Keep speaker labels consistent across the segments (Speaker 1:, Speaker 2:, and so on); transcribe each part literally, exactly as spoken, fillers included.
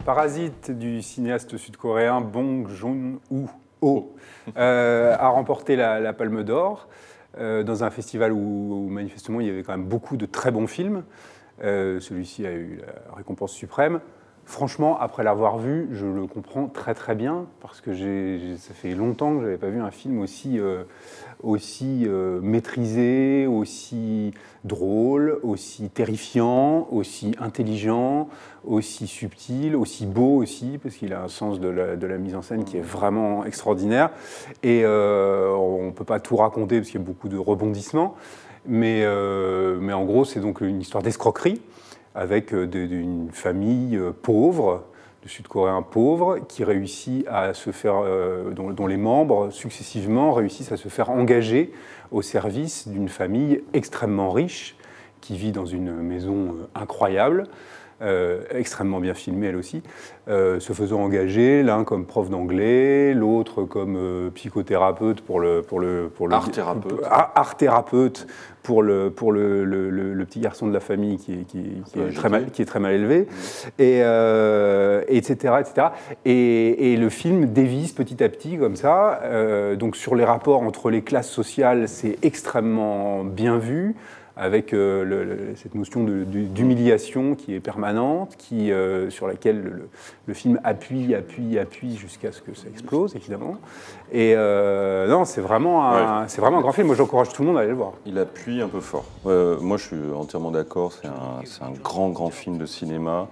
Speaker 1: Parasite du cinéaste sud-coréen Bong Joon-ho euh, a remporté la, la Palme d'Or euh, dans un festival où, où manifestement il y avait quand même beaucoup de très bons films. Euh, Celui-ci a eu la récompense suprême. Franchement, après l'avoir vu, je le comprends très très bien parce que j'ai, j'ai, ça fait longtemps que je n'avais pas vu un film aussi, euh, aussi euh, maîtrisé, aussi drôle, aussi terrifiant, aussi intelligent, aussi subtil, aussi beau aussi, parce qu'il a un sens de la, de la mise en scène qui est vraiment extraordinaire. Et euh, on ne peut pas tout raconter parce qu'il y a beaucoup de rebondissements, mais, euh, mais en gros, c'est donc une histoire d'escroquerie avec une famille pauvre, de Sud-Coréens pauvres, qui réussit à se faire, euh, dont, dont les membres successivement réussissent à se faire engager au service d'une famille extrêmement riche, qui vit dans une maison incroyable, euh, extrêmement bien filmée elle aussi, euh, se faisant engager, l'un comme prof d'anglais, l'autre comme euh, psychothérapeute pour le... Pour le, pour le
Speaker 2: art thérapeute.
Speaker 1: Art, art thérapeute pour, le, pour le, le, le, le petit garçon de la famille qui, qui, qui, est, très mal, qui est très mal élevé, mmh. et, euh, et etc. et cetera. Et, et le film dévisse petit à petit comme ça. Euh, donc sur les rapports entre les classes sociales, c'est extrêmement bien vu, avec euh, le, le, cette notion de, de, d'humiliation qui est permanente, qui, euh, sur laquelle le, le film appuie, appuie, appuie jusqu'à ce que ça explose, évidemment. Et euh, non, c'est vraiment, un, ouais. c'est vraiment un grand film. Moi, j'encourage tout le monde à aller le voir.
Speaker 2: Il appuie un peu fort. Euh, moi, je suis entièrement d'accord. C'est un, c'est un grand, grand film de cinéma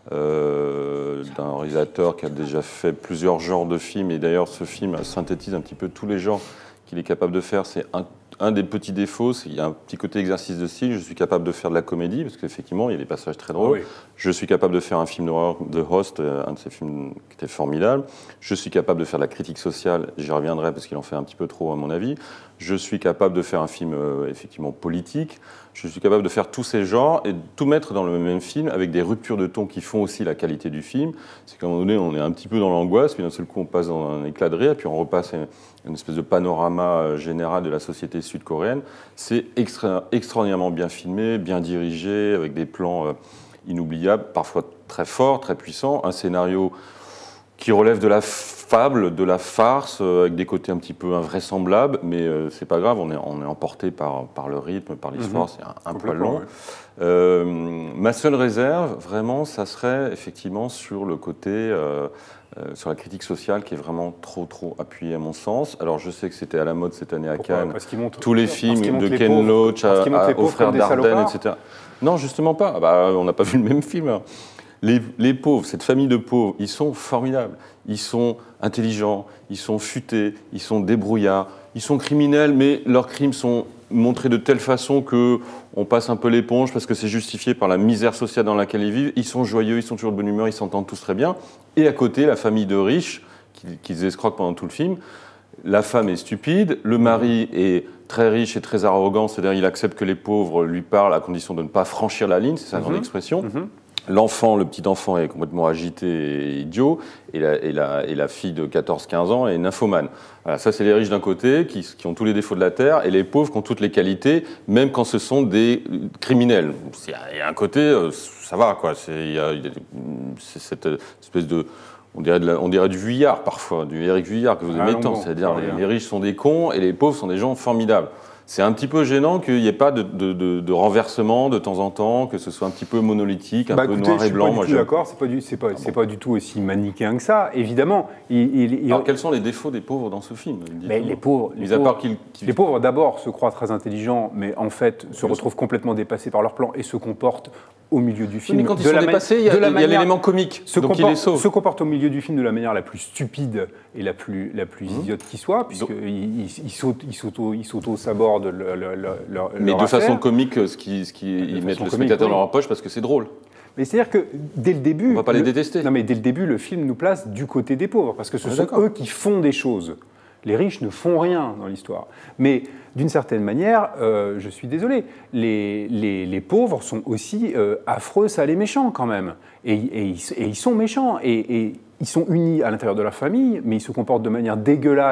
Speaker 2: euh, d'un réalisateur qui a déjà fait plusieurs genres de films. Et d'ailleurs, ce film synthétise un petit peu tous les genres qu'il est capable de faire. C'est un Un des petits défauts, c'est qu'il y a un petit côté exercice de style. Je suis capable de faire de la comédie, parce qu'effectivement, il y a des passages très drôles. Oui. Je suis capable de faire un film d'horreur, The Host, un de ces films qui était formidable. Je suis capable de faire de la critique sociale, j'y reviendrai, parce qu'il en fait un petit peu trop, à mon avis. Je suis capable de faire un film, euh, effectivement, politique. Je suis capable de faire tous ces genres et de tout mettre dans le même film, avec des ruptures de ton qui font aussi la qualité du film. C'est qu'à un moment donné, on est un petit peu dans l'angoisse, puis d'un seul coup, on passe dans un éclat de rire, puis on repasse une, une espèce de panorama général de la société sud-coréenne. C'est extra, extraordinairement bien filmé, bien dirigé, avec des plans euh, inoubliables, parfois très forts, très puissants, un scénario qui relève de la fable, de la farce, euh, avec des côtés un petit peu invraisemblables, mais euh, c'est pas grave, on est, on est emporté par, par le rythme, par l'histoire, mm-hmm. c'est un, un poil long. Ouais. Euh, ma seule réserve, vraiment, ça serait effectivement sur le côté, euh, euh, sur la critique sociale qui est vraiment trop, trop appuyée à mon sens. Alors je sais que c'était à la mode cette année à
Speaker 1: Pourquoi?
Speaker 2: Cannes,
Speaker 1: parce qu'ils montrent,
Speaker 2: tous les films de
Speaker 1: les
Speaker 2: Ken
Speaker 1: pauvres,
Speaker 2: Loach à, à, aux frères Dardenne, et cetera. Non, justement pas, bah, on n'a pas vu le même film. Hein. Les, les pauvres, cette famille de pauvres, ils sont formidables. Ils sont intelligents, ils sont futés, ils sont débrouillards, ils sont criminels, mais leurs crimes sont montrés de telle façon qu'on passe un peu l'éponge parce que c'est justifié par la misère sociale dans laquelle ils vivent. Ils sont joyeux, ils sont toujours de bonne humeur, ils s'entendent tous très bien. Et à côté, la famille de riches, qu'ils qui escroquent pendant tout le film. La femme est stupide, le mari est très riche et très arrogant, c'est-à-dire il accepte que les pauvres lui parlent à condition de ne pas franchir la ligne, c'est sa mm-hmm. grande expression. Mm-hmm. L'enfant, le petit enfant est complètement agité et idiot, et la, et la, et la fille de quatorze quinze ans est nymphomane. Voilà, ça, c'est les riches d'un côté, qui, qui ont tous les défauts de la terre, et les pauvres qui ont toutes les qualités, même quand ce sont des criminels. Il y a un côté, ça va, quoi. C'est, il y a, c'est cette espèce de... On dirait, de la, on dirait du Vuillard, parfois, du Éric Vuillard, que vous aimez ah, tant. C'est-à-dire, les, les riches sont des cons, et les pauvres sont des gens formidables. C'est un petit peu gênant qu'il n'y ait pas de, de, de, de renversement de temps en temps, que ce soit un petit peu monolithique, un
Speaker 1: bah,
Speaker 2: peu
Speaker 1: écoutez,
Speaker 2: noir et blanc.
Speaker 1: Je suis pas du tout d'accord, c'est pas, du, c'est, pas, ah, c'est bon. pas du tout aussi manichéen que ça, évidemment. Il, il, il...
Speaker 2: Alors, quels sont les défauts des pauvres dans ce film?
Speaker 1: Mais les pauvres, les, pauvres, qu'ils, qu'ils... les pauvres, d'abord, se croient très intelligents, mais en fait, se retrouvent complètement dépassés par leur plan et se comportent au milieu du film.
Speaker 2: Oui, mais quand ils de sont dépassés, il y a, il y a l'élément comique,
Speaker 1: se
Speaker 2: donc
Speaker 1: comporte,
Speaker 2: il les sauve.
Speaker 1: Se comportent au milieu du film de la manière la plus stupide et la plus, la plus mmh. idiote qui soit, puisqu'ils ils, ils sautent, ils s'auto, ils s'auto-sabordent le, le, le, leur,
Speaker 2: mais
Speaker 1: leur
Speaker 2: de
Speaker 1: affaire.
Speaker 2: façon comique, ce qui, ce qui, ils mettent le spectateur oui. dans leur poche parce que c'est drôle.
Speaker 1: Mais c'est-à-dire que dès le début...
Speaker 2: On va pas
Speaker 1: le,
Speaker 2: les détester.
Speaker 1: Non, mais dès le début, le film nous place du côté des pauvres, parce que ce ah, sont d'accord. eux qui font des choses. Les riches ne font rien dans l'histoire. Mais d'une certaine manière, euh, je suis désolé, les, les, les pauvres sont aussi euh, affreux, sales et méchants quand même. Et, et, et, et ils sont méchants. Et, et ils sont unis à l'intérieur de leur famille, mais ils se comportent de manière dégueulasse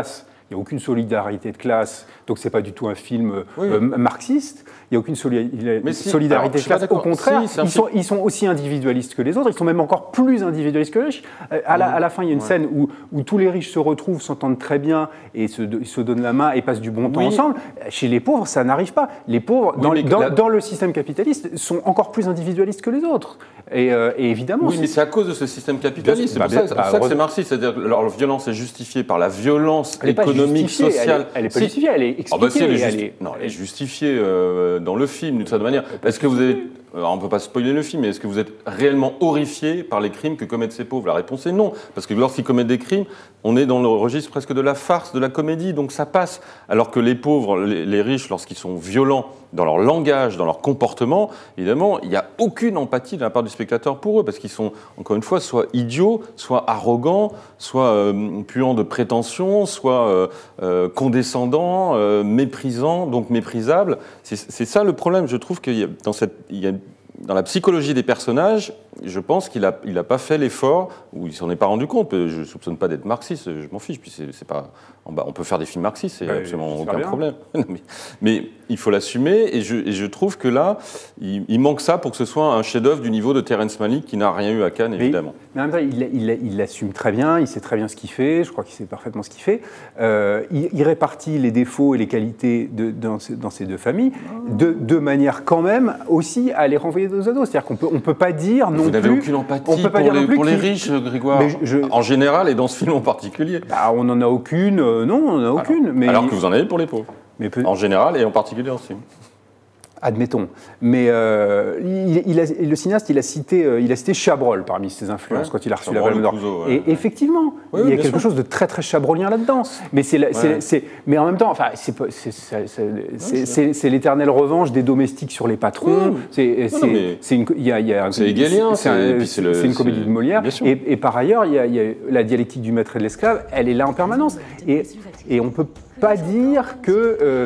Speaker 1: il n'y a aucune solidarité de classe, donc c'est pas du tout un film
Speaker 2: oui.
Speaker 1: euh, marxiste. Il n'y a aucune soli
Speaker 2: Mais si,
Speaker 1: solidarité
Speaker 2: alors,
Speaker 1: de classe. Au contraire,
Speaker 2: si,
Speaker 1: ils, sont, ils sont aussi individualistes que les autres. Ils sont même encore plus individualistes que les riches. À la, à la fin, il y a une ouais. scène où, où tous les riches se retrouvent, s'entendent très bien et se, se donnent la main et passent du bon temps oui. ensemble. Chez les pauvres, ça n'arrive pas. Les pauvres, oui, dans, dans, la... dans le système capitaliste, sont encore plus individualistes que les autres. Et, euh, et évidemment...
Speaker 2: Oui, mais c'est à cause de ce système capitaliste. C'est pour bah, ça, bah, ça que c'est marxiste. C'est-à-dire que leur violence est justifiée par la violence
Speaker 1: elle
Speaker 2: économique, sociale.
Speaker 1: Elle n'est pas justifiée, elle est expliquée. Oh bah si,
Speaker 2: elle est
Speaker 1: elle est...
Speaker 2: Non, elle est justifiée euh, dans le film, d'une certaine manière. Est-ce que vous avez... Alors, on ne peut pas spoiler le film, mais est-ce que vous êtes réellement horrifié par les crimes que commettent ces pauvres? La réponse est non, parce que lorsqu'ils commettent des crimes, on est dans le registre presque de la farce, de la comédie, donc ça passe. Alors que les pauvres, les, les riches, lorsqu'ils sont violents dans leur langage, dans leur comportement, évidemment, il n'y a aucune empathie de la part du spectateur pour eux, parce qu'ils sont, encore une fois, soit idiots, soit arrogants, soit euh, puants de prétention, soit euh, euh, condescendants, euh, méprisants, donc méprisables. C'est ça le problème, je trouve qu'il y a dans cette... Il y a dans la psychologie des personnages, je pense qu'il n'a il a pas fait l'effort, ou il s'en est pas rendu compte. Je ne soupçonne pas d'être marxiste, je m'en fiche. Puis c'est, c'est pas, on peut faire des films marxistes, c'est bah, absolument aucun bien. problème. mais, mais il faut l'assumer, et je, et je trouve que là, il, il manque ça pour que ce soit un chef-d'œuvre du niveau de Terrence Malick, qui n'a rien eu à Cannes, évidemment.
Speaker 1: Mais, mais en même temps, il, il, il l'assume très bien, il sait très bien ce qu'il fait, je crois qu'il sait parfaitement ce qu'il fait. Euh, il, il répartit les défauts et les qualités de, dans, ces, dans ces deux familles, de, de manière quand même aussi à les renvoyer aux ados. C'est-à-dire qu'on peut, on peut pas dire non
Speaker 2: Vous
Speaker 1: plus...
Speaker 2: Vous n'avez aucune empathie pour, les, pour les riches, Grégoire, je, je, en général et dans ce film en particulier.
Speaker 1: Bah, on n'en a aucune, euh, non, on n'en a aucune.
Speaker 2: Alors,
Speaker 1: mais
Speaker 2: alors que vous en avez pour les pauvres, mais peut... en général et en particulier dans ce film.
Speaker 1: Admettons. Mais euh, il, il a, le cinéaste, il a cité, euh, il a cité Chabrol parmi ses influences ouais, quand il a reçu Chabrol, la Palme d'Or. Ouais. Et effectivement, oui, il y a quelque sûr. chose de très très chabrolien là-dedans. Mais c'est, ouais. mais en même temps, enfin, c'est, c'est, c'est, c'est, c'est, c'est l'éternelle revanche des domestiques sur les patrons. C'est, c'est, c'est une, il y a, il y a,
Speaker 2: c'est hegelien.
Speaker 1: C'est, un, c'est, le, c'est une comédie de Molière. Et, et par ailleurs, il y, a, il y a la dialectique du maître et de l'esclave. Elle est là en permanence. Et, et on peut pas dire que euh,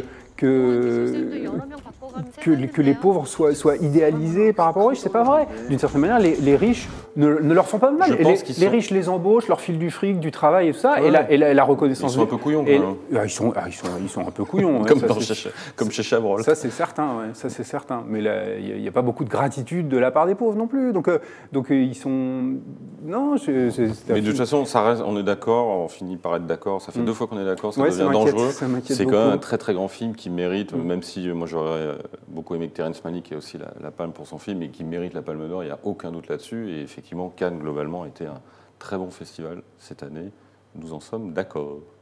Speaker 1: que Que, que les pauvres soient, soient idéalisés par rapport aux riches, c'est pas vrai. D'une certaine manière, les, les riches ne, ne leur font pas de mal. Et les, les sont... riches les embauchent, leur filent du fric, du travail et tout ça, ouais. et, la, et, la, et la reconnaissance.
Speaker 2: Ils sont un peu couillons.
Speaker 1: Et, ah, ils, sont, ah, ils, sont, ils sont un peu couillons.
Speaker 2: comme,
Speaker 1: ouais, ça,
Speaker 2: chez, comme chez Chabrol.
Speaker 1: Ça, c'est certain. Ouais, ça, c'est certain. Mais il n'y a, a pas beaucoup de gratitude de la part des pauvres non plus. Donc, euh, donc euh, ils sont. Non, c'est.
Speaker 2: Mais de toute façon, ça reste, on est d'accord, on finit par être d'accord. Ça fait mm. deux fois qu'on est d'accord, ça ouais, devient dangereux. C'est quand même un très très grand film qui mérite, mm. même si moi j'aurais beaucoup aimé que Terrence Malick ait aussi la, la Palme pour son film et qui mérite la Palme d'Or, il n'y a aucun doute là-dessus. Et effectivement, Cannes, globalement, était un très bon festival cette année. Nous en sommes d'accord.